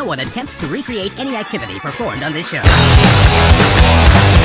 would attempt to recreate any activity performed on this show.